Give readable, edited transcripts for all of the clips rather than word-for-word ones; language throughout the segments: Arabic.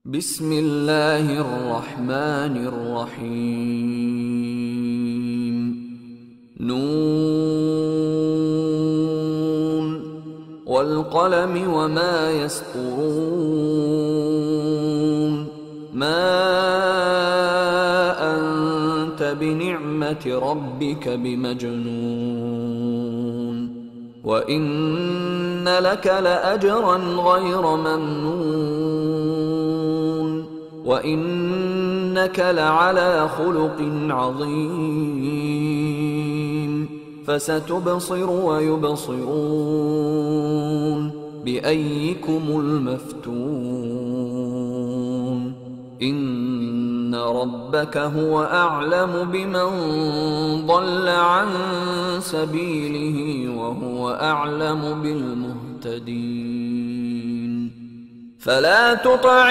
بسم الله الرحمن الرحيم نون والقلم وما يسطرون ما أنت بنعمة ربك بمجنون وإن لك لأجرا غير ممنون وإنك لعلى خلق عظيم فستبصر ويبصرون بأيكم المفتون إن ربك هو أعلم بمن ضل عن سبيله وهو أعلم بالمهتدين فلا تطع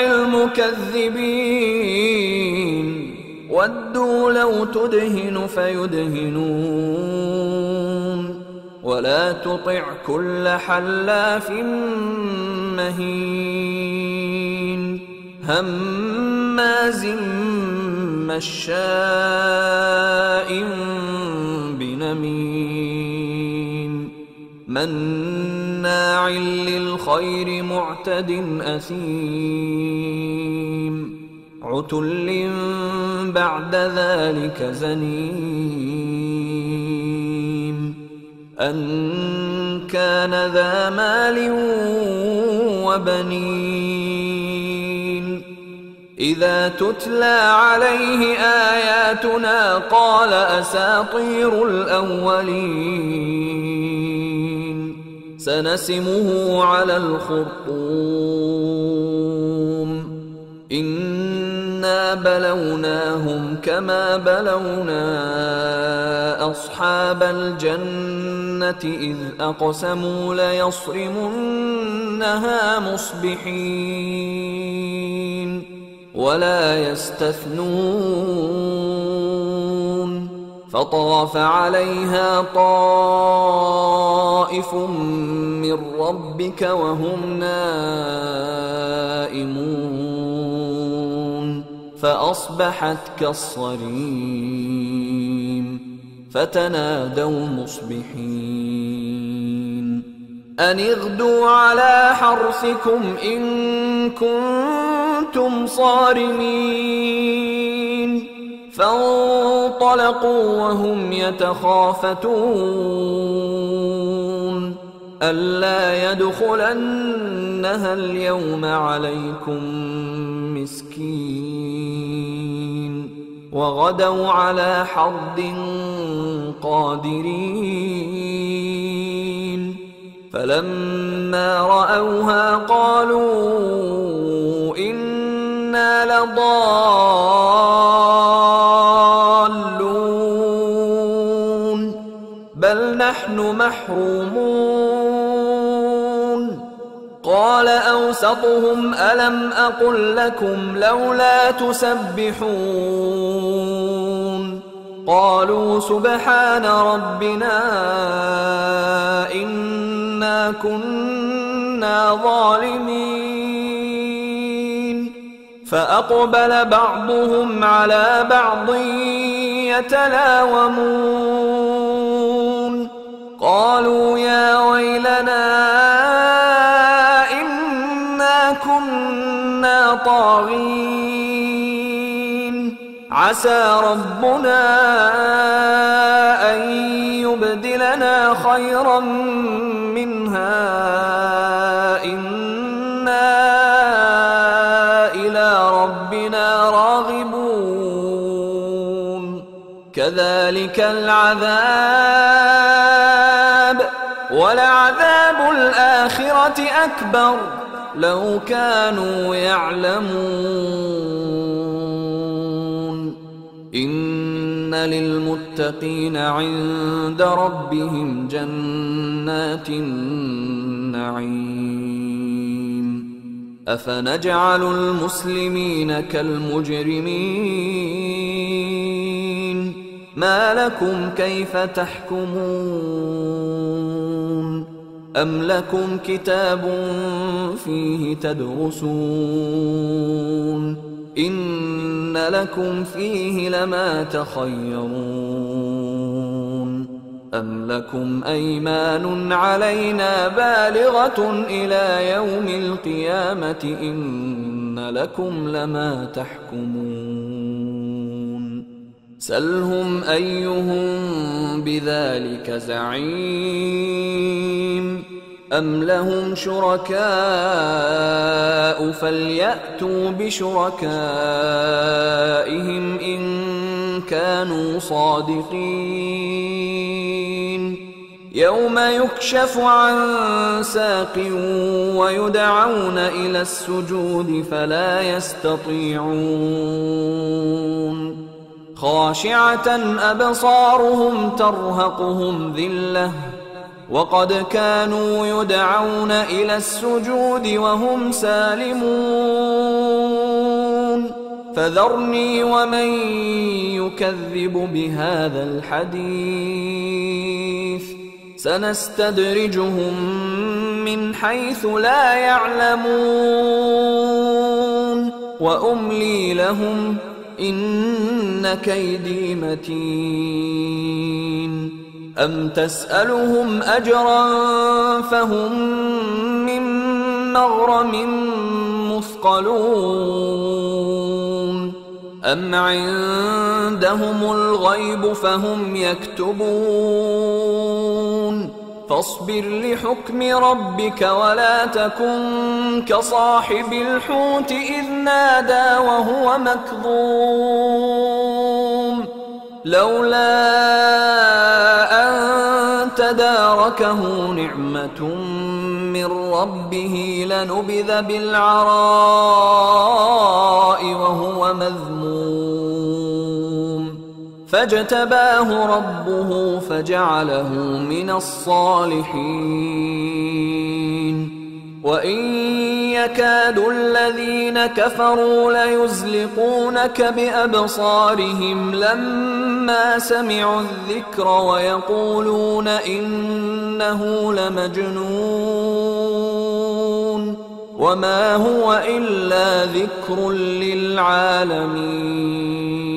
المكذبين ودوا لو تدهن فيدهنون ولا تطع كل حلاف مهين هماز مشاء بنميم مناع للخير معتد أثيم عتل بعد ذلك زنيم أن كان ذا مال وبنين إذا تتلى عليه آياتنا قال أساطير الأولين سنسمه على الخرطوم إنا بلوناهم كما بلونا أصحاب الجنة إذ أقسموا ليصرمنها مصبحين ولا يستثنون فطاف عليها طائف من ربك وهم نائمون فأصبحت كالصريم فتنادوا مصبحين أن اغدوا على حرثكم إن كنتم صارمين فانطلقوا وهم يتخافتون ألا يدخلنها اليوم عليكم مسكين وغدوا على حرد قادرين فلما رأوها قالوا إنا لضالون بل نحن محرومون قال أوسطهم ألم أقل لكم لولا تسبحون قالوا سبحان ربنا إنا كنا ظالمين فأقبل بعضهم على بعض يتلاومون قالوا يا ويلنا إنا كنا طاغين عسى ربنا أن يبدلنا خيرا منها إنا إلى ربنا راغبون كذلك العذاب ولعذاب الآخرة أكبر لو كانوا يعلمون إن للمتقين عند ربهم جنات النعيم أفنجعل المسلمين كالمجرمين ما لكم كيف تحكمون أم لكم كتاب فيه تدرسون إن لكم فيه لما تخيرون أم لكم أيمان علينا بالغة إلى يوم القيامة إن لكم لما تحكمون سلهم أيهم بذلك زعيم أم لهم شركاء فليأتوا بشركائهم إن كانوا صادقين يوم يكشف عن ساق ويدعون إلى السجود فلا يستطيعون خاشعة أبصارهم ترهقهم ذلة وقد كانوا يدعون إلى السجود وهم سالمون فذرني ومن يكذب بهذا الحديث سنستدرجهم من حيث لا يعلمون وأملي لهم إن كيدي متين أم تسألهم أجرا فهم من مغرم مثقلون أم عندهم الغيب فهم يكتبون فاصبر لحكم ربك ولا تكن كصاحب الحوت إذ نادى وهو مكظوم لولا أن تداركه نعمة من ربه لنبذ بالعراء وهو مذموم فاجتباه ربه فجعله من الصالحين وإن يكاد الذين كفروا ليزلقونك بأبصارهم لما سمعوا الذكر ويقولون إنه لمجنون وما هو إلا ذكر للعالمين